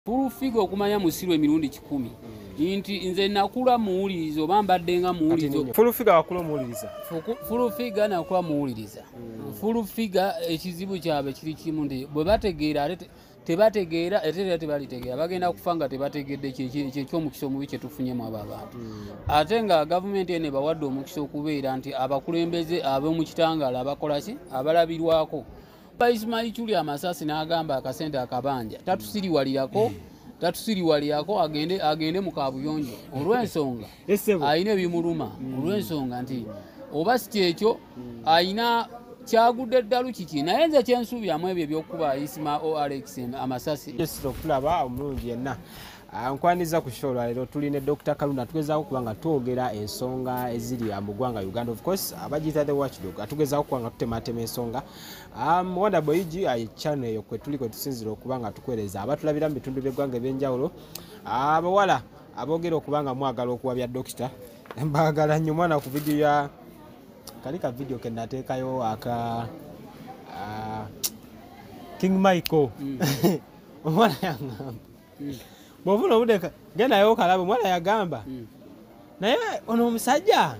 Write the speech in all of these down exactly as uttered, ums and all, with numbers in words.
Fulufiga okumanya musiru emirundi kikumi. Inti nze nakula muwuliriza oba mbadde nga muwuliriza. Fulufiga wakula muwuliriza. Fulufiga nakula muwuliriza. Fulufiga ekizibu kyabe kiri kimu ndi bwe bategeera ate tebategeera ate tebalitegeera bagenda kufanga tebategedde ky'omukisa omubi kye tufunyemu abo abantu. Ate nga gavumenti ene bawadde omukisa okubeera nti abakulembeze ab'omu kitangaala abakola ki abalabirwako. Ismail Chuli amasasi n'agamba akasente akabanja tatusiriwalirako tatusiriwalirako agende agende mu kabuyonjo olw'ensonga ayina ebimuluma olw'ensonga nti oba si ekyo ayina kyagudde ddalu kiki naye nze kyensuubiramu ebyo ebyokuba Ismail Alex amasasi okulaba omulungi yenna. Nkwaniza ku show lero tuline Doctor Kalunda tugezaako kubanga twogera ensonga eziri mu ggwanga Uganda. Of course abajita the watchdog atugezaako kubanga tutematema ensonga. Um, Wanda Boyigi ayi channel eyo kwe tuli kwe tusinzira okubanga tukwereza abatulabira mu bitundu by'eggwanga ebyenjawulo abawala aboogera okubanga mwagala okuwabya Doctor mbagala nnyo mwana ku video ya kalika video ke nateekayo aka uh, King Michael omwana yangamba Bovuna udeka gena yo kalabu mwana yagamba mm. Naye ono omusajja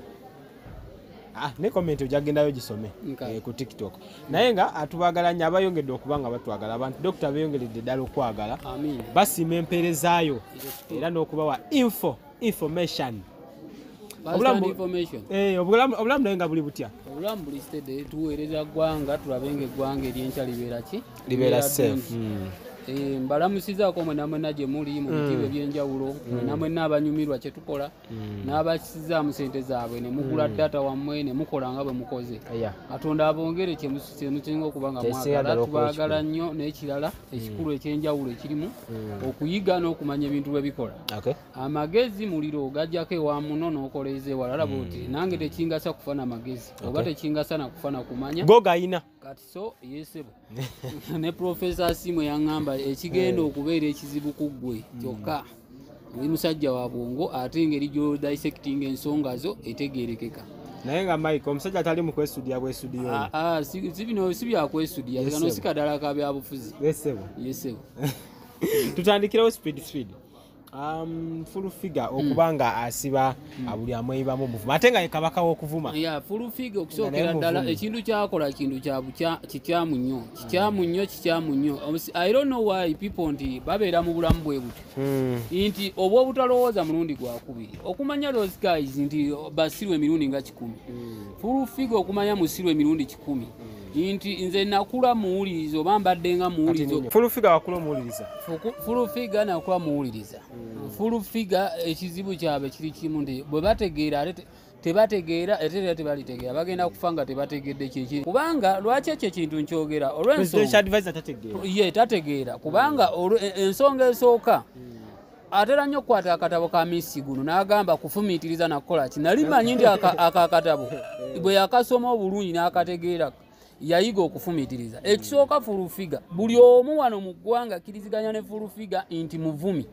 ah ne comment ojagenda yo gisome okay. eh, ku TikTok mm. Naye nga atubagala nya abayongedde okubanga batwagala abantu Doctor bayongeredde ddala okwagala amin basi memperezaayo era n'okubawa info information obulamu information eh obulamu obulamu naye nga buli butya obulamu buli steady tuweereza gwanga tulabenga gwanga eryencha libera ki libera safe mm. Eh mbalamusiza ko mwe namwe naje muri mu bitibe byenjawulo namwe nabanyumirwa kye tukola n'abakisiza mu sente zaabwe ne mugula data wammwe ne mukola nga bwe mukoze Katonda abongere kye musinga okubanga mwagala tubagala nnyo n'ekirala ekikulu ekyenjawulo ekirimu okuyiga n'okumanya ebintu bwe bikola amagezi muliro gajjako ewa muno n'okoleze walala boti nange tekingasa kufana magezi oba tekingasa na kufana kumanya gogayina kati so yesebo ne professor Simwe yangamba ekigenda okubeera ekizibu ku ggwe kyokka oli musajja wa bwongo ate ngeri gyo dissecting ensonga zo etegeerekeka naye nga Mike omusajja atali mu kwestudia bwe studio ah ah si si bino si bya kwestudia kano sikadala ka bya bufuzi yesebo yesebo tutandikirawo speed speed um Fulufiga okubanga asiba abuli amweyiba mu muvuma ate nga kabaka w'okuvuma ya Fulufiga okusookera ddala ekintu kyakola kintu kya bukya kikyamu nnyo kikyamu nnyo kikyamu nnyo I don't know why people nti babeera mu bulamu bwe buti nti obwo obutalowooza mulundi gwa kubiri okumanya those guys nti basirwe emirundi nga kikumi Fulufiga okumanya musirwe emirundi kikumi Inti nze nakula muwuliriza oba mbadde nga muwuliriza Fulufiga wakula muwuliriza Fulufiga nakula muwuliriza Fulufiga ekizibu kyabe kiri kimu ndi bwe bategeera ate tebategeera ate tebalitegeera bagenda kufanga tebategedde kiki kubanga lwaki ekyo kintu nkyogera olw'ensonga advisor tategeera ye tategeera kubanga ensonga esooka atera nnyo kwata akatabo ka Miss guno n'agamba kufumiitiriza nakola ki nali manyi ndi akakatabo bwe yakasoma obulungi n'akategeera yayiga okufumiitiriza ekisooka Fulufiga buli omu wano mu ggwanga kiriziganya ne Fulufiga nti muvumi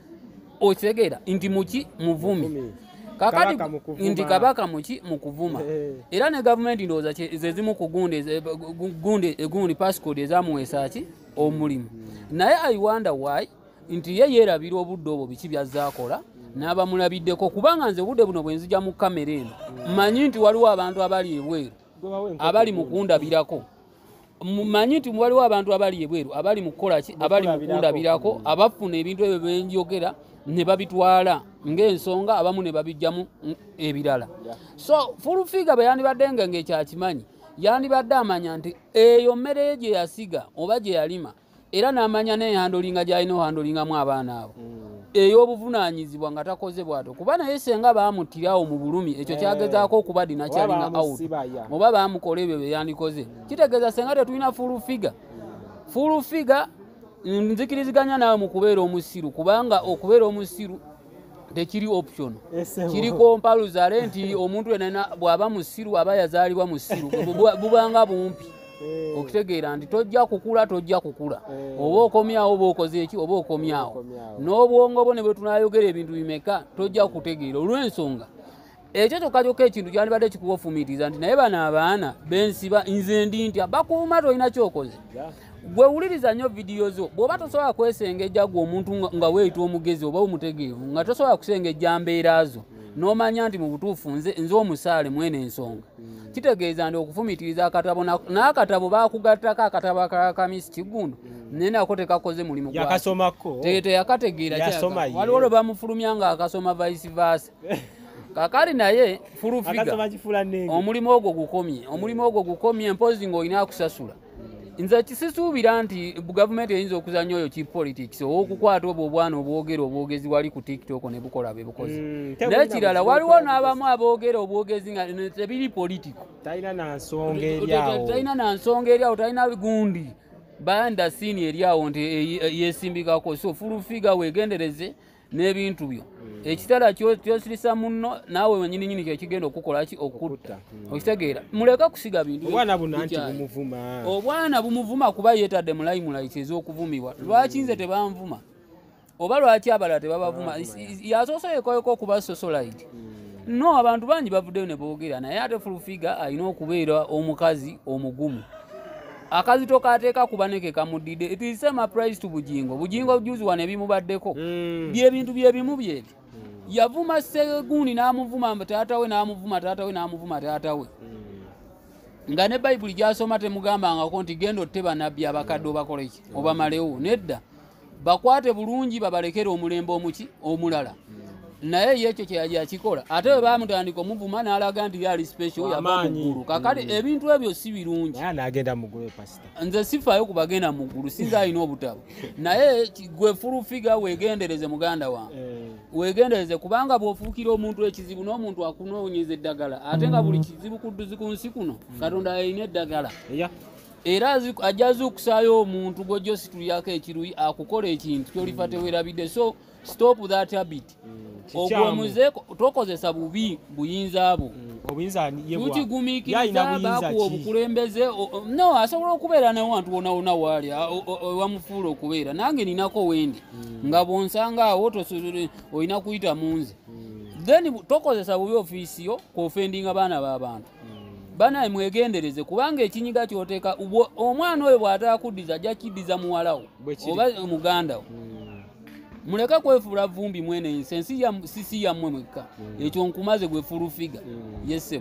otegeera nti muki muvumi kakati nti kabaka muki mukuvuma era ne gavumenti ndowooza ze zimu ku gunde gunde egundi passcode ezamuweesa ki omulimu naye I wonder why nti ye yeerabira obudde obwo biki byazaakola n'abamulabiddeko kubanga nze obudde buno bwe nzija mu kamera eno mmanyi nti waliwo abantu abali ebweru abali mukundabirako mumanyi nti waliwo abantu abali ebweru abali mukola ki abali mukundabirako abafuna ebintu ebyo benjogera ne babitwala ng'ensonga abamu ne babijjamu ebirala so Fulufiga bwe yandibadde nga ng'ekyakimanyi yandibadde amanya nti eyo mmere gye yasiga oba gye yalima era n'amanya nehandolinga gy'alina ohandolingamu abaana abo ey'obuvunaanyizibwa nga takoze bwato kuba naye senga baamutirawo mu bulumi ekyo kyagezaako okuba dina kyalinga out oba baamukola ebyo bye yandikoze kitegeeza senga tetulina Fulufiga Fulufiga nzikiriziganya nawe mu kubeera omusiru kubanga okubeera omusiru tekiri option kiri kompaluza nti omuntu yenna bw'aba musiru aba yazaalibwa musiru bubanga bumpi okitegeera nti tojja kukula tojja kukula oba okomyawo oba okoze eki oba okomyawo n'obwongo bwo ne bwe tunayogera ebintu bimeka tojja kutegeera olw'ensonga ekyo kyokka kyokka ekintu kyandibadde kikubafumiitiriza nti naye bano abaana bensiba nze ndi ntya bakuuma tolina kyokoze gwe wuliriza nnyo vidiyo zo bw'oba tosobola kwesengejja gwe omuntu nga weeyita omugezi oba omutegeevu nga tosobola kusengejja mbeera zo n'omanya nti mu butuufu nze nze omusaale mwene ensonga kitegeeza nti okufumitiriza akatabo n'akatabo baakugattako akatabo akakamisi Kiggundu naye nako tekakoze mulimu yakasomako teyakategeera waliwo lwe bamufulumya nga akasoma vice versa kakali naye fulufiga omulimu ogwo gukomye omulimu ogwo gukomye mpozi ng'olina akusasula nze kisisuubira nti gavumenti eyinza okuzanya oyo chief politics okukwata obwo obwana obwogera obwogezi wali ku TikTok ne bukola be bukozi n'ekirala waliwo n'abamu aboogera obwogezi nga tebiri politiko talina na nsonga eryawo talina na nsonga eryawo talina gundi banda sini eryawo nti yesimbikako so fulufiga wegendereze n'ebintu byo ekitala kyosirisa munno naawe wenyini nyini kyekigenda okukola ki okutta okitegeera muleka kusiga bintu obwana buno anti bumuvuma obwana bumuvuma kuba yeetadde mu limelight ez'okuvumibwa lwaki nze tebanvuma oba lwaki abalala tebabavuma yasoose yekoyeko okuba socialite no abantu bangi bavuddeyo ne boogera naye ate fulufiga alina okubeera omukazi omugumu akazito kateeka kubaneke kamudide it is same applies to bujingo bujingo juzi wane bimubaddeko mm. bye bintu bye bimu bye yavuma Seguni n'amuvuma taata we n'amuvuma taata we n'amuvuma taata we mm. nga ne Bible gyasoma temugamba nga nti gendo teba nabbi abakadde bakola iki mm. oba malewo nedda bakwate bulungi babalekere omulembe omuki omulala mm. naye yekyo kye akikola ate we bamutandika omuvuma n'alaga nti yali special yabamuggulu kakati mm. ebintu ebyo si birungi naye n'agenda muggulu pastor nze sifaayo kubagenda muggulu sinza alina obutabo naye gwe fulufiga wegendereze muganda wange mm. wegendereze kubanga bw'ofuukira omuntu ekizibu n'omuntu akunoonyeza eddagala ate nga buli kizibu kudduzi ku nsi kuno mm. Katonda alina eddagala yeah. era ajjaza okusaayo omuntu gw'ojjo situlyako ekiruyi akukola ekintu kyolifa tewerabidde so stop that habit mm. ogwomuze tokozesa bubi buyinza abo tukigumiikiriza bakuwa obukulembeze no asobola okubeera newantu wona wona waali wamufuula okubeera nange ninako wendi nga bwonsanga awo olina kuyita munze then tokozesa bubi ofiisi yo kuofendinga baana b'abantu banaye mwegendereze kubanga ekinyiga kyoteeka omwana oyo bw'ataakuddiza ajja kiddiza muwalawo oba mugandawo muleka kwefuula vumbi mwene ensi sisi yammwe mwekka ekyo nkumaze gwe fulufiga yesebo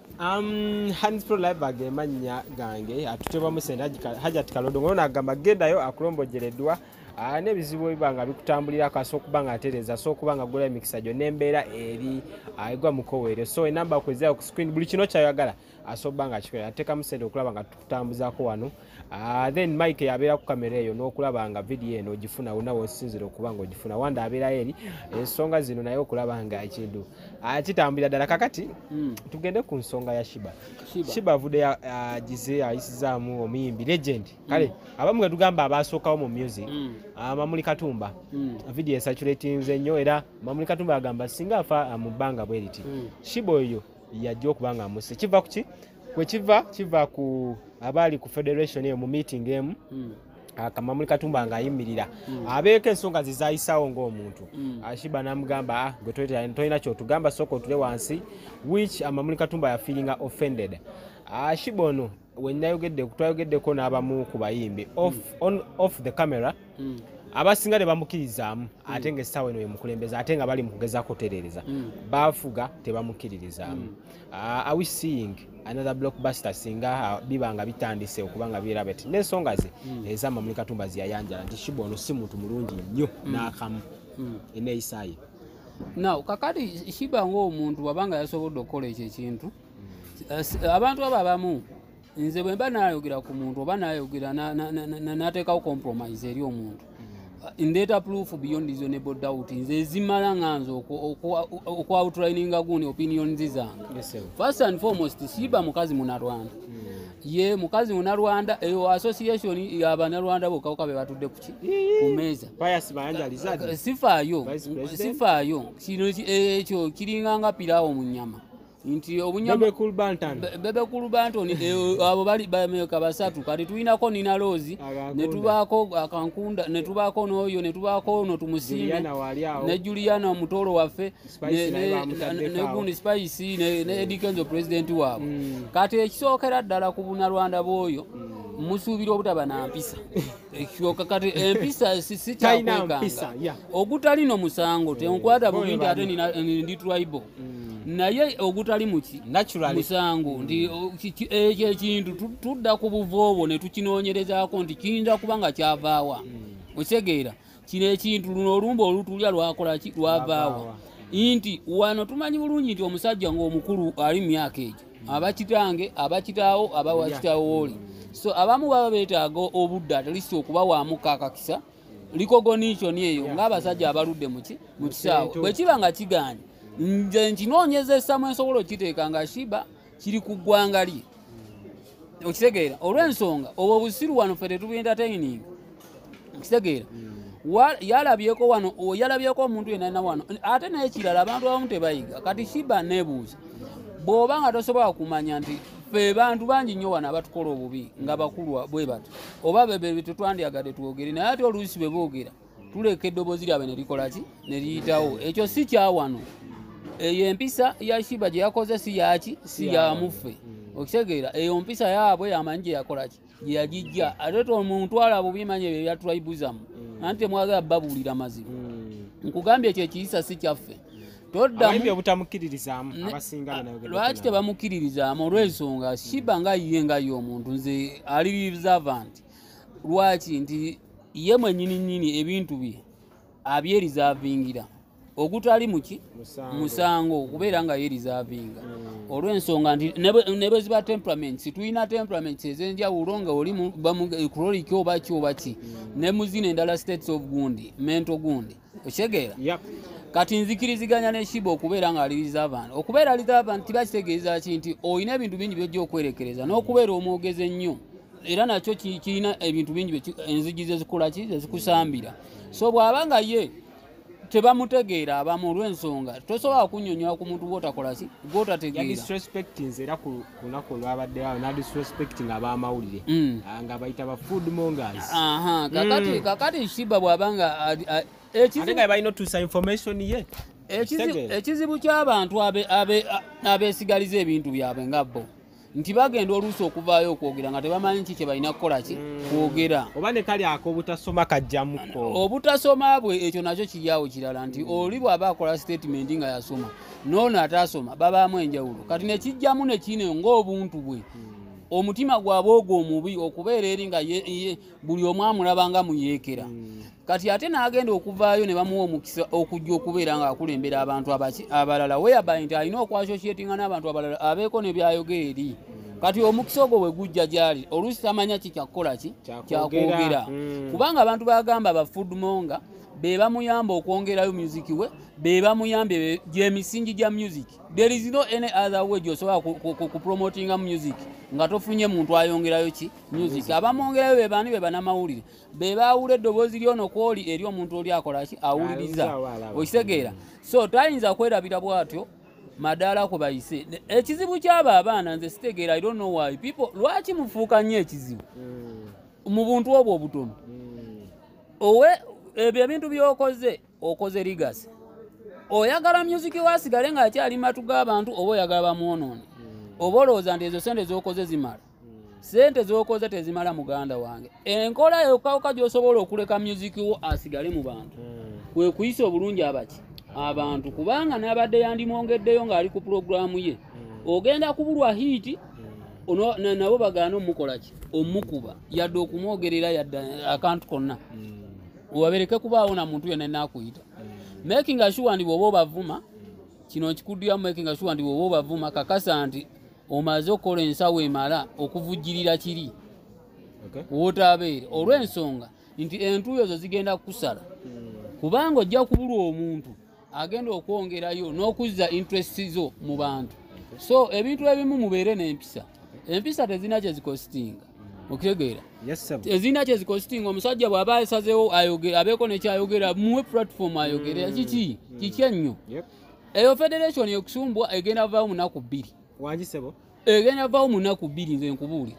um hands pro live agemanya gange atutebwa musenda Hajat Kalodo ngona agamba gendayo akulombojereddwa n'ebizibu ebibanga bikutambulira akaso kubanga atereza so kubanga gola emikisa gyo nembeera eri aigwa mukowere so enamba kwezea ku screen buli kino kyayagala asobanga kikola ateka musende okulaba nga tukutambuzaako wano uh, then Mike yabeera ku kamera eyo n'okulaba nga video eno ogifuna wonna wosinzira okubanga ogifuna wanda abeera eri ensonga zino naye okulaba nga ekintu akitambulira ddala kakati mm. tugende ku nsonga ya Shiba Shiba, Shiba vude agize uh, ayisizaamu omuyimbi legend kale mm. abamu ge tugamba abasookawo mu music mm. uh, Mamuli Katumba mm. video esaturating nnyo era Mamuli Katumba agamba singa afa mu bbanga bweriti mm. Shiba oyo yajja okubanga muse kiva kuki kwe kiva kiva ku abali ku federation eyo mu meeting emu mm. Mamuli Katumba nga ayimirira mm. abeeko ensonga zizayisaawo ng'omuntu mm. Shiba namugamba gwe tolina kyotugamba soko tule wansi which Mamuli Katumba ya feelinga offended Shiba ono wenayogedde kutwayogeddeko n'abamu ku bayimbi off, mm. on, off the camera mm. abasinga ne bamukirizaamu mm. ate ng'essaawa eno yemukulembeza ate nga bali mu kugezaako kutereereza mm. baafuga tebamukkiririzaamu mm. uh, are we seeing another blockbuster singa uh, bibanga bitandise okubanga biraba ti n'ensonga ze mm. eza Mamuli Katumba ziyayanjala nti Shiba ono si muntu mulungi nnyo mm. n'akamu mm. eneeyisaaye now kakati Shiba ng'omuntu wabanga yasobodde okukola ekyo ekintu mm. abantu abo abamu nze bwe mba naayogera ku muntu oba naayogera n'ateekawo compromise eri omuntu ndeeta proof beyond reasonable doubt nze zimala nganze okwa-outrininga guni opinions zange yes, first and foremost Shiba mukazi munarwanda mm. ye mukazi munarwanda eyo association y'abanarwanda bokka be batudde kuki kumeza sifaayo sifaayo kino ekyo kiringanga pirawo mu nnyama nti obunyama bebe kulbantan bebe kulbanton abo bali bameka basatu kati tuinako nina lozi ne tubako akankunda ne tubako noyo ne tubako no tumusime ne Juliana omutoro waffe ne gundi spice ne ne Dikenzo president wabo mm. kati ekisookera ddala ku bunarwanda boyo mm. musuubira obutaba na mpisa ekyoka kati empisa si kyakwekanga ogutali no musango tenkwata bubindi ate ndi tribal naye ogutali muki musango nti ekyo ekintu tudda ku buvoobo ne tukinoonyerezaako nti kiyinza kuba nga kyavaawa okitegeera kino ekintu luno olumba olutulya lwakola ki lwavaawa nti wano tumanyi bulungi nti omusajja ng'omukulu ali mu myaka egyo abakitange abakitaawo abawakitaawo oli so abamu baba beetaaga obudde atalisi okuba wamukakakisa recognition eyo ng'abasajja abaludde muki mu kisaawo bwe kiba nga kigaanye nze nkinoonyezesa mu ensobola okiteeka nga shiba kiri ku ggwanga lye okitegeera olw'ensonga obwo obusiru wano ffe tetubu entertaining okitegeera yalabyeko wano yalabyeko omuntu yenna wano ate naye kirala abantu abamu tebayiga kati shiba nebuuza bw'oba nga tosobola kumanya nti ffe bantu bangi nnyo wano abatukola obubi nga bakulu bwe bato oba bebe tetwandyagadde twogere naye ate oluusi bwe boogera tuleka eddoboozi lyabwe ne likola ki ne liyitawo ekyo si kyawano eyo empisa ya shiba gye yakoze si yaki si yamuffe okitegeera eyo mpisa yaabwe yamanyi gye yakola ki gye yagijja ate tomutwala bubimanyi ebyo ebya tribalism anti temwagala babuulira mazima nkugambye ekyo ekiyisa si kyaffe lwaki tebamukiririzaamu olw'ensonga shiba nga yiye nga ye omuntu nze ali reservant lwaki nti ye mwennyini nnyini ebintu bye abyerizavingira ogutali muki musango okubeera nga yerizavinga olw'ensonga nti ne bwe ziba temperaments tulina temperaments ez'enjawulo nga oli chronic oba ki oba ki ne muzina endala states of gundi mental gundi okitegeera kati nzikiriziganya ne shiba okubeera nga ali reservant okubeera reservant tibakitegeeza ki nti olina ebintu bingi byojja okwerekereza n'okubeera omwogeze ennyo era nakyo kirina ebintu bingi enzigi zezikola ki zezikusambira so bw'aba nga ye tebamutegeera abamu olw'ensonga tosobola kunnyonnyola ku muntu gwotakola ki gwotategeera ku lunaku olwabaddewo nadisrespecting ab'amawulire nga bayita ba food mongers kakati shiba bw'aba nga ekizibu ky'abantu abeesigaliza ebintu byabwe nga bo nti bagenda oluusi okuvaayo okwogera nga tebamanyi ki kye balina kukola ki kwogera oba ne kali ako obutasoma kajjamuko obutasoma bwe ekyo nakyo kiryawo kirala nti oli bw'aba akola statement nga yasoma noono ataasoma babaamu enjawulo kati nekijjamu nekine ng'obuntu bwe omutima gwabwe ogwo omubi okubeera eri nga buli omu amulaba nga muyeekera kati ate n'agenda okuvaayo ne bamuwa omukisa okujja okubeera ng'akulembera abantu abalala weyabayi nti alina okwasosyetinga n'abantu abalala abeeko ne byayogera eri kati omukisa ogwo bwe gujja gy'ali oluusi tamanya ki kyakukola ki kyakwogera kubanga abantu bagamba ba foodmonga be bamuyamba okwongerayo music we be bamuyambye gy'emisingi gya music there is no any other way gy'osobola kupromotinga music nga tofunye muntu ayongerayo ki music abamwongerayo be baani be banamawulire be baawula eddoboozi lyono kwoli eri omuntu oli akola ki awuliriza okitegeera so tayinza kwerabira bw'atyo madaala kwe bayise ekizibu ky'abo abaana nze sitegeera I don't know why people lwaki mufuuka nnyo ekizibu mu buntu obwo obutono owe ebyo ebintu by'okoze okoze ligasi oyagala music waasigale ng'akyali matu g'abantu oba oyagala bamwonoone oba olowooza nti ezo sente z'okoze zimala sente z'okoze tezimala muganda wange enkola yokawuka gy'osobola okuleka music wo asigale mu bantu kwe kuyisa obulungi abaki abantu kubanga n'abadde yandimwongeddeyo ng'ali ku pulogulaamu ye ogenda kubulwa hiiti nabo bagaana omukola ki omukuba yadde okumwogerera yadde akantu konna wabereke kubaawo na muntu yenna nakuyita making sure ndi bwoba obavuma kino nkikuddira making sure ndi bwoba obavuma kakasa nti omaze okukola ensawo emala okuvujjirira kiri wootabeere olw'ensonga nti entuuyo zo zigenda kukusala kubanga ojja kubulwa omuntu agenda okwongerayo n'okuzza interest zo mu bantu so ebintu ebimu mubeere n'empisa empisa tezina kyezikositinga okitegeera ezina kyezikositinga omusajja bw'aba asazeewo ayogera abeeko nekyayogera muwe platform ayogera kiki kiki ennyo eyo federation yokusumbwa egenda vaawo munaku bbiri wangisebo egenda vaawo munaku bbiri nze nkubuuli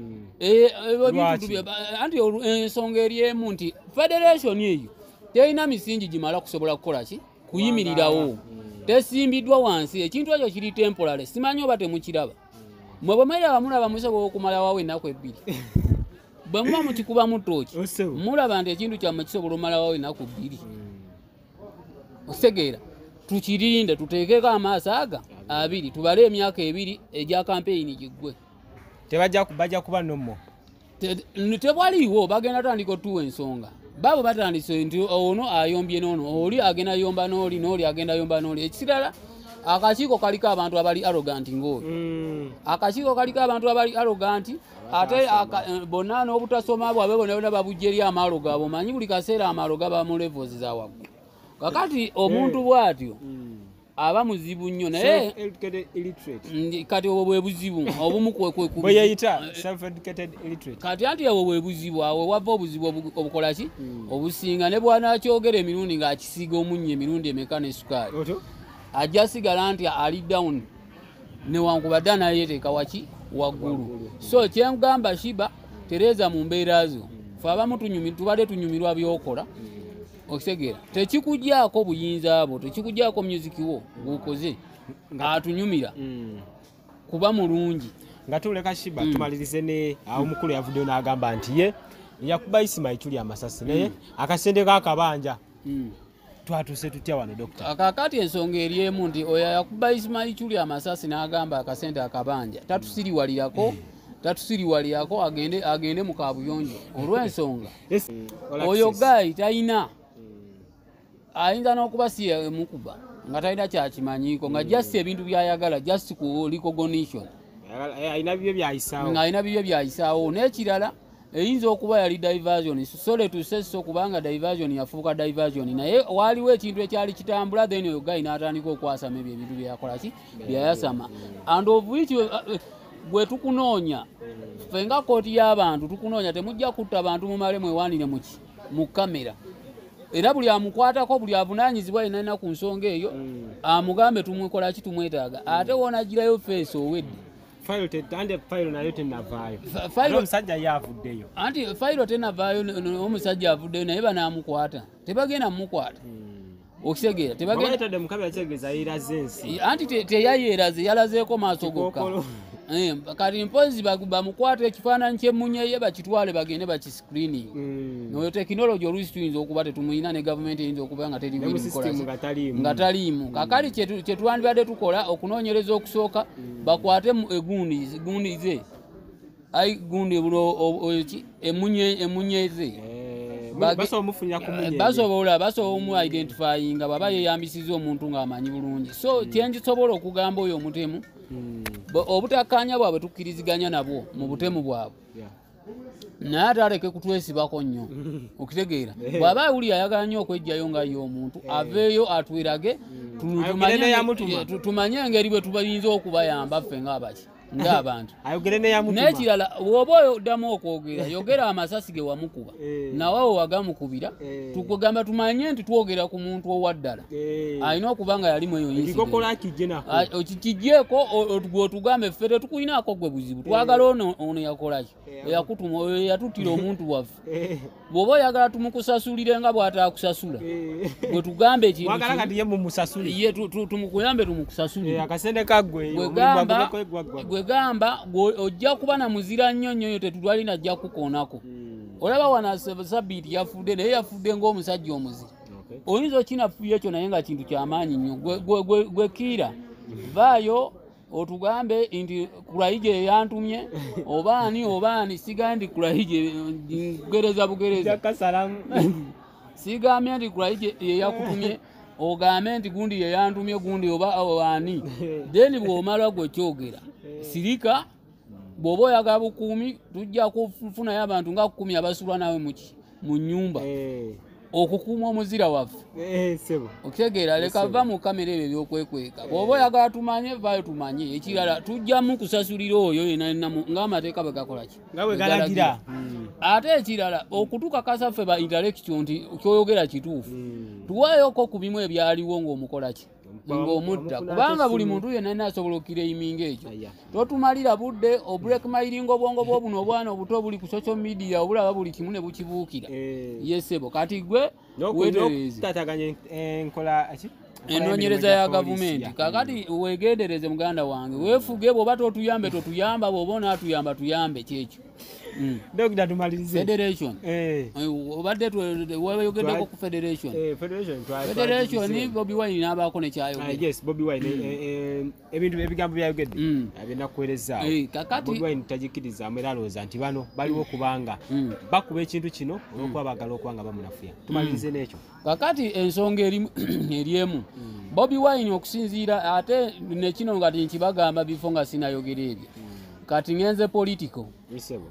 anti ensonga eri emu nti federation eyo terina misingi gimala kusobola kukola ki kuyimirirawo tesimbiddwa wansi ekintu ekyo kiri temporary simanyi oba temukiraba mwe bwe mwera bamulaba musobola okumalawo ennaku ebbiri bwe muba mukikuba mu ttooki mulaba nti ekintu kyammwe kisobola omalawo ennaku bbiri otegeera tukirinde tuteekeko amaaso aga abiri tubale emyaka ebiri egya kampeyini giggwe bajja kuba nommo tebwaliwo bagenda tandika otuwa ensonga babo batandise nti ono ayombye noono oli agenda yomba n'oli n'oli agenda yomba n'oli ekirala akakiiko kaliko abantu abali arrogant ng'oli akakiiko kaliko abantu abali arrogant ate bonna n'obutasoma bwabwe bonna bonna babujja eri amaalo gaabwe omanyi buli kaseera amaalo gaba mu levels za waggulu kakati omuntu bw'atyo aba muzibu nnyo naye kati obwo bwe buzibu obumu kati anti obwo bwe buzibu awo wava obuzibu obukola ki obusinga ne bwanakyogera emirundi ng'akisiiga omunnyo emirundi emeka n'essukaali ajja sigala nti ali down newankubadde anayeteeka waki waggulu so kyengamba Shiba Tereza mu mbeera zo fe abamu tubadde tunyumirwa byokola okitegeera tekikugyako buyinza abo tekikugyako music wo gwokoze atunyumira kuba mulungi nga tuleka Shiba tumalirize ne awo mukulu yavuddeyo n'agamba nti ye yakuba Isima Ichuli amasasi naye akasende kakabanja twatuse tutya wano dokita akakati ensonga eri emu nti oyo yakuba Isima Ichuli amasasi n'agamba akasente akabanja tatusiriwalirako tatusiriwalirako agende agende mu kabuyonjo olw'ensonga oyo gayi talina ayinza n'okuba si mukuba nga talina kyakimanyiko nga just ebintu byayagala just ku recognition ayina bibyo byayisaawo nga ayina bibyo byayisaawo n'ekirala eyinza okuba yali diversion sole tuseso kubanga diversion yafuuka diversion naye waliwo ekintu ekyali kitambula then oyo gayi n'atandika okwasama ebyo ebintu byakola ki byayasama and of which bwe tukunoonya ffe nga kooti y'abantu tukunoonya temujja kutta abantu mumale mwewaanire muki mu kamera era buli amukwatako buli avunaanyizibwa yenalina ku nsonga eyo amugambe tumwekola ki tumwetaaga ate woonagirayo feesi owedde omusajja yavuddeyo anti fayiro tenavaayo omusajja avuddeyo naye banaamukwata tebagenda mumukwata okitegeera anti teyayeeraze yalazeeko maaso gokka kati mpozi bamukwata ekifaananyi ky'emmunye ye bakitwale bagende bakiscreening oyo tekinologi oluusi tuyinza okuba tetumuyina ne gavumenti eyinza okuba nga nga taliimu kakali kyetwandibadde tukola okunoonyereza okusooka bakwate egundi ze ai gundi emmunye ze basobola basobola omu identifyinga baba yeyambisiza omuntu ng'amanyi bulungi so kyenkisobola okugamba oyo omutemu obutakkaanya bwabwe tukkiriziganya nabwo mu butemu bwabwe naye ate aleke kutwesibako nnyo okitegeera bw'aba awuli ayagala nnyo okwejjayo nga ye omuntu aveeyo atwerage tumanye engeri bwe tubayinza okubayamba ffe ng'abaki ng'abantu n'ekirala bw'oba oddamu okwogera yogera amasasi ge wamukuba nawe wagamukubira tukugamba tumanye nti twogera ku muntu owaddala alina okuba nga yalimu eyo okikijjeeko gweotugambe ffe tetukulinaako gwe buzibu twagala ono yakolaki eyakutuma oyo yatuttira omuntu waffe bw'oba oyagala tumukusasulire nga bw'ataakusasula bwe tugambe ekintu tumukuyambe tumukusasulire gwegamba ojja kuba na muzira nnyo nnyo yo tetulwalina ajja kukoonako olaba wana sabiiti yafudde naye yafudde ng'omusajja omuzira oyinza okinafuya ekyo naye nga kintu kyamaanyi nnyo gwe kiira vaayo otugambe nti kulayije yeyantumye obaani obaani sigaye ndi kulayije bugereza bugereza sigambye nti kulayije yeyakutumye ogambe nti gundi yeyantumye gundi oba ani then bw'omala gwekyogera sirika bw'oba oyagala bukuumi tujja kufunayo abantu nga kukumi abasulwa nawe mu nnyumba okukuuma omuzira waffe okitegeera leka va mu kamera ebyo ebyokwekweka bw'oba oyagala tumanye vaayo tumanye ekirala tujjamu kusasulira oyo yenalinamu ng'amateeka bwe gakola ki ate ekirala okutukakasa ffe ba interaction nti kyoyogera kituufu tuwaayoko ku bimu ebyaliwo ng'omukola ki ng'omutta kubanga buli muntu yenalina asobola okireiminga ekyo totumalira budde obulekmairinga obwongo bwobuno obwana obuto buli ku social media obulaba buli kimu ne bukibuukira yesebo kati gwe wetereze enoonyereza ya gavumenti kakati wegendereze muganda wange weefuge bw'oba totuyambe totuyamba bw'oba onaatuyamba tuyambe kyekyo Doctor tumalirize. Federation. Eh. Obadde wayogeddeko ku federation. Eh, federation twa. Federation ni Bobi Wine n'abaako ne kyayogera. Ah, yes, Bobi Wine ebintu ebigambo byayogedde. Abina kueleza. Eh, kakati Bobi Wine tajikiriza ameraloza nti bano baliwo kubanga bakuba ekintu kino olwokuba bagala okwanga bamunafuya. Tumalirize n'ekyo. Kakati ensonga erimu eriemu. Bobi Wine okusinziira ate ne kino ngati nkibagamba bifo nga sinayogera ebyo. Kati ngenze political. Misebo.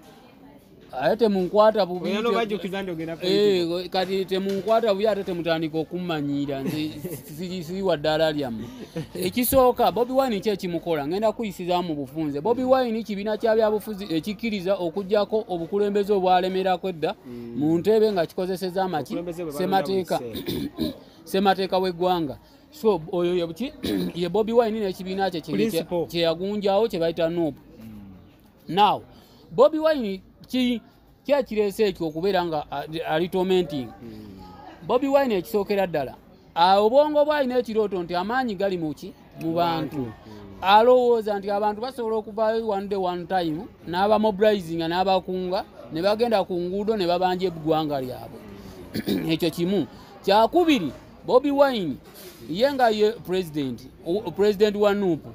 Ayete munkwata bubi. Oyano bajjo kizando gena political. Eh kati te munkwata bubi ate temutandika okumanyira nze sisi wadala lyamu. Ekisooka Bobi Wine kye kimukola ngenda kuyisiza mu bufunze. Bobi Wine kibina kya byabufuzi ekikiriza okujjako obukulembeze obwalemera kwedda mu ntebe nga kikozeseza amaki semateeka semateeka w'eggwanga. So oyo yebuki ye Bobi Wine ne kibina kye kye yagunjawo kye bayita N O P. Now Bobi Wine ki kya kirese ekyo okubeera nga ali tormenting. Bobi Wine ekisookera ddala obwongo bwalina ekirooto nti amaanyi gali muki mu bantu. Alowooza nti abantu basobola okuvaayo one day one time n'aba mobilizing n'abakunga ne bagenda ku nguudo ne babanja eggwanga lyabwe. Ekyo kimu. Kyakubiri Bobi Wine yenga ye president president wa N O P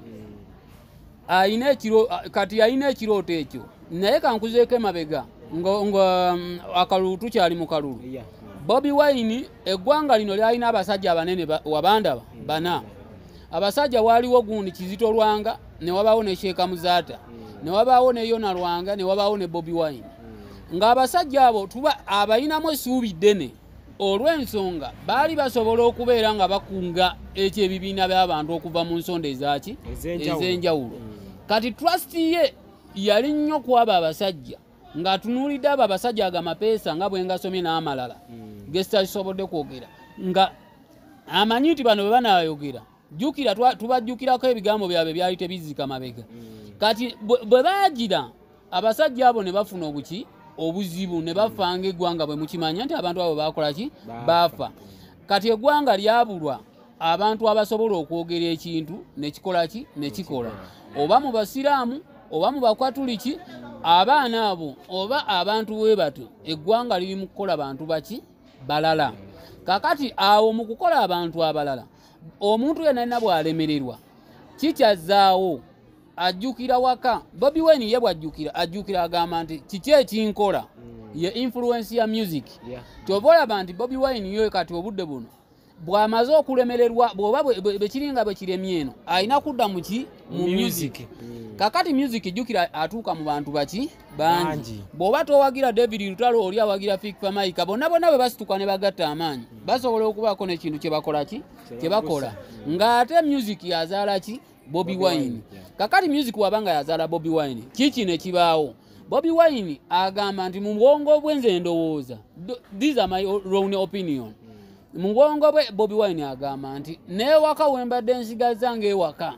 aina ekiro kati aina ekirooto ekyo naye kankuzeeko emabega nga akalutu kyali mu kalulu. Bobi Wine eggwanga lino lyalina abasajja abanene wabandaba bana. Abasajja waliwo gundi Kizito Lwanga ne wabaawo ne Sheeka Muzaata ne wabaawo ne Yona Lwanga ne wabaawo ne Bobi Wine. Nga abasajja abo tuba abayinamu essuubi ddene olw'ensonga baali basobola okubeera nga bakunga ekyo ebibiina by'abantu okuva mu nsonda ezaki ez'enjawulo. Kati trust ye yali nnyo kwaba abasajja ng'atunuulidde abo abasajja agamapeesa nga bwe ngasomye n'amalala ge sitasobodde kwogera nga amanyi nti bano bwe banayogera jjukira tubajjukirako ebigambo byabwe byali tebizika mabega. Kati bwe baagira abasajja abo ne bafuna obuki obuzibu ne bafanga eggwanga bwe mukimanya nti abantu abo bakola ki bafa. Kati eggwanga lyabulwa abantu abasobola okwogera ekintu ne kikola ki ne kikola oba mu basiraamu oba mu bakwatuliki abaana abo oba abantu bwe bato eggwanga liri mu kukola bantu baki balala. Kakati awo mu kukola abantu abalala omuntu yenna yenna bw'alemererwa kikyazaawo ajjukira waka. Bobi Wine ye bw'ajjukira ajjukira agamba nti kiki ekinkola ye influence ya music. Kyova olaba nti Bobi Wine yo kati obudde buno bw'amaze okulemererwa bw'oba bwe kiringa bwe kiremye eno alina kudda mu ki mu music. Kakati music jjukira atuuka mu bantu baki bangi. Bw'oba towagira David Lutalo oli awagira Fikfa Maika bonna bonna bwe basituka ne bagatta amaanyi basobola okubaako n'ekintu kye bakola ki kye bakola ng'ate music yazaala ki Bobi Wine. Kakati music wabanga yazaala Bobi Wine kiki ne kibaawo. Bobi Wine agamba nti mu bwongo bwe nze ndowooza these are my own opinion. Mu bwongo bwe Bobi Wine agamba nti n'ewaka wembadde nsigaza ng'ewaka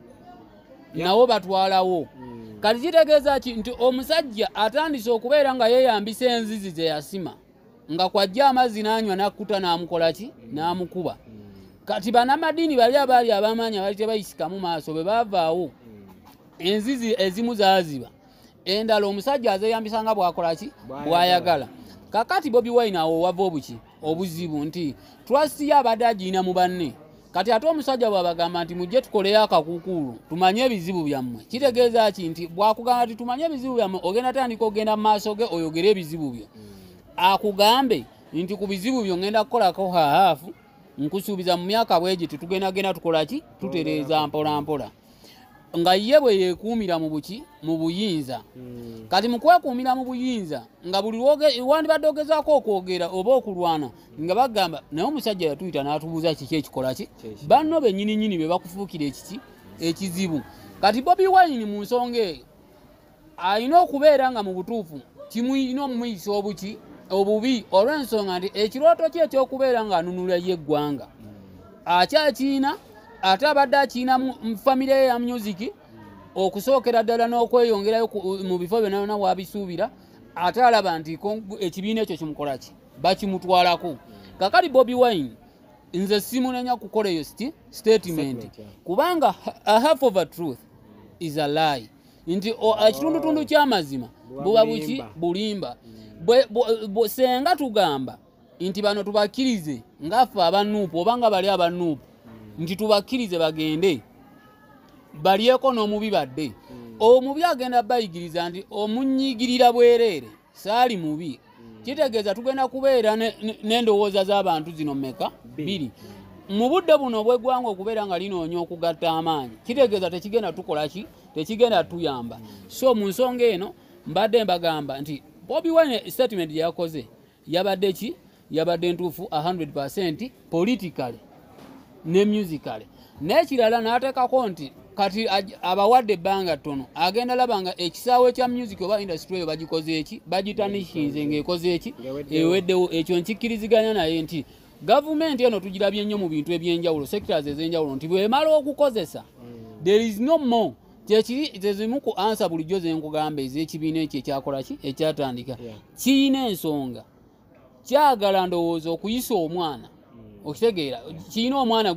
nawo batwalawo. Kati kitegeeza ki nti omusajja atandise okubeera nga yeeyambisa enzizi ze yasima nga kwajja amazzi n'anywa n'akkuta n'amukola ki n'amukuba. Kati bannamadiini bali abaali ab'amaanyi abaali tebayisikamu maaso bwe baavaawo enzizi ezimu zaaziba endala omusajja azeeyambisa nga bw'akola ki bw'ayagala. Kakati Bobi Wine awo wava obuki obuzibu nti trust ye abadde agiina mu banne. Kati ate omusajja bw'abagamba nti mujje tukoleyo akakuukulu tumanye ebizibu byammwe kitegeeza ki nti bw'akugamba nti tumanye ebizibu byammwe ogenda tandika ogenda mu maaso ge oyogere ebizibu byo akugambe nti ku bizibu byo ngenda kukolako hahaafu nkusuubiza mu myaka bwegi tugenda genda tukola ki tutereeza mpola mpola nga ye bwe yeekuumira mu buki mu buyinza. Kati mu kwekuumira mu buyinza nga buli wandibadde ogezaako okwogera oba okulwana nga bagamba naye omusajja yatuyita n'atubuuza kiki ekikola ki banno bennyini nnyini be bakufuukira ekiki ekizibu. Kati Bobi Wine mu nsonga eyo alina okubeera nga mu butuufu kimuyina omumuyisa obuki obubi olw'ensonga nti ekirooto kye ekyokubeera ng'anunula yeggwanga akyakiina ate abadde akiina mu famire ya music okusookera ddala n'okweyongerayo mu bifo byonna byonna bw'abisuubira ate alaba nti ekibiina ekyo kimukola ki bakimutwalako. Kakati Bobi Wine nze simunenya kukola eyo statement kubanga a half of a truth is a lie. nti ekitundutundu ky'amazima buba buki bulimba bwe senga tugamba nti bano tubakkirize ngaffe abanuupu oba nga bali abanuupu nti tubakkirize bagende balyeko n'omubi badde omubi agenda bayigiriza nti omunyigirira bwereere saali mubi kitegeeza tugenda kubeera n'endowooza z'abantu zino mmeka bbiri mu budde buno obw'eggwanga okubeera nga linoonya okugatta amaanyi kitegeeza tekigenda tukola ki tekigenda tuyamba so mu nsonga eno mbadde mbagamba nti Bobi Wine statement yakoze yabadde ki yabadde ntuufu one hundred percent politically ne musically n'ekirala n'ateekako nti kati abawadde ebbanga ttono agenda laba nga ekisaawe kya music oba industry eyo bagikoze eki bagitanishinze ng'ekoze eki eweddewo ekyo nkikkiriziganya naye nti gavumenti eno tugirabye nnyo mu bintu ebyenjawulo sectors ez'enjawulo nti bw'emala okukozesa there is no more kyekiri tezimu ku ansa bulijjo ze nkugamba ez'ekibiina ekyo ekyakola ki ekyatandika kiyina ensonga kyagala ndowooza okuyisa omwana okitegeera kirina omwana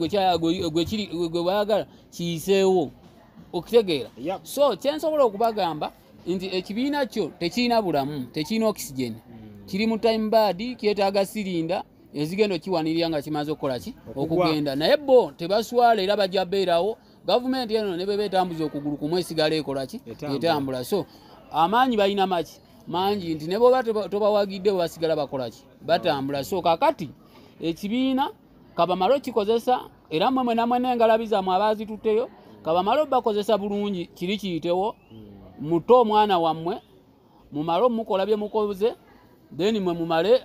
gwe bayagala kiyiseewo okitegeera so kyensobola okubagamba nti ekibiina kyo tekirina bulamu tekirina oxygen kiri mu time bad kyetaaga sirinda ezigenda okiwanirira nga kimaze okukola ki okugenda naye bo tebaswala era bajja beerawo gavumenti eno ne bwe beetambuza okugulu kumwe esigala ekola ki etambula so amaanyi balina maki mangi nti ne bwoba tobawagidde bwe basigala bakola ki batambula so kakati ekibiina kabamalo kikozesa era mmwe namwe n'engalabi zammwe abaazitutteyo kabamalo bakozesa bulungi kiri kiyitewo muto omwana wammwe mumale omukola bye mukoze then mwe mumale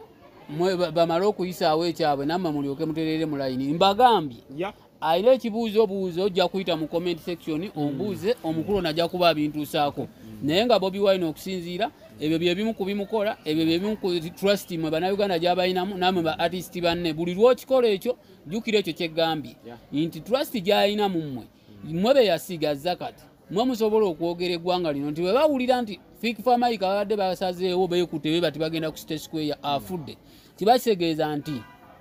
bamale okuyisaawo ekyabwe nammwe mulyoke muterere mu layini mbagambye ayina ekibuuzo buuzo ojja kuyita mu comment section ombuuze omukulu najja kuba abintuusaako naye nga Bobi Wine okusinziira ebyo bye bimu ku bimukola ebyo bye bimu ku trust mwe bannayuganda gy'abalinamu namwe ba artist banne buli lw'okikola ekyo jjukira ekyo kyeggambye nti trust gy'alina mu mmwe mmwe be yasiga zakati mmwe musobola okwogera eggwanga lino nti bwe bawulira nti Fik Famike abadde basazeewo beekutte be bati bagenda ku State Square afudde kibakitegeeza nti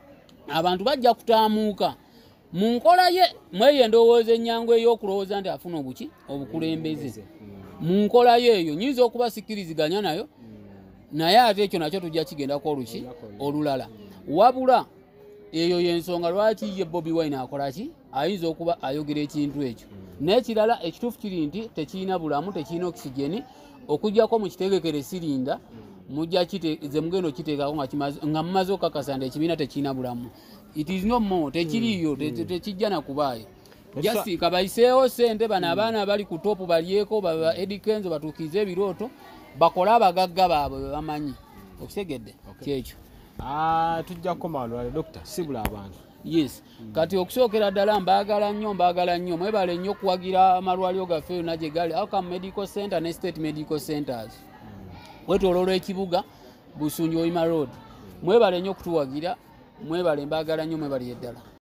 abantu bajja kutaamuuka mu nkola ye mweye endowooza ennyangu ey'okulowooza nti afuna obuki obukulembeze mu nkola ye eyo nyinza okubasikiriziganya nayo naye ate ekyo nakyo tujja kigendako oluki olulala wabula eyo yensonga lwaki ye Bobi Wine akola ki ayinza okuba ayogera ekintu ekyo n'ekirala ekituufu kiri nti tekirina bulamu tekirina okisigeni okugjako mu kitegekere sirinda mujja ze mugenda okiteekako nga mumaze okakasa nti ekibiina tekirina bulamu it is no more tekiriyo tekijja nakubaayo jasi kabayiseewo sente bano abaana bali ku topu balyeko baba edikenzo batuukize ebirooto bakole abagagga baabwe bwe bamanyi okitegedde kyekyo tujja kukoma olwale dokita sibula abantu yes kati okusookera ddala mbaagala nnyo mbaagala nnyo mwebale nnyo okuwagira amalwaliro gaffe yonna gye gali Outcome Medical Center ne State Medical Centers wetololwa ekibuga Busunju Oyima Road mwebale nnyo okutuwagira mwebale mbaagala nnyo mwebali eddala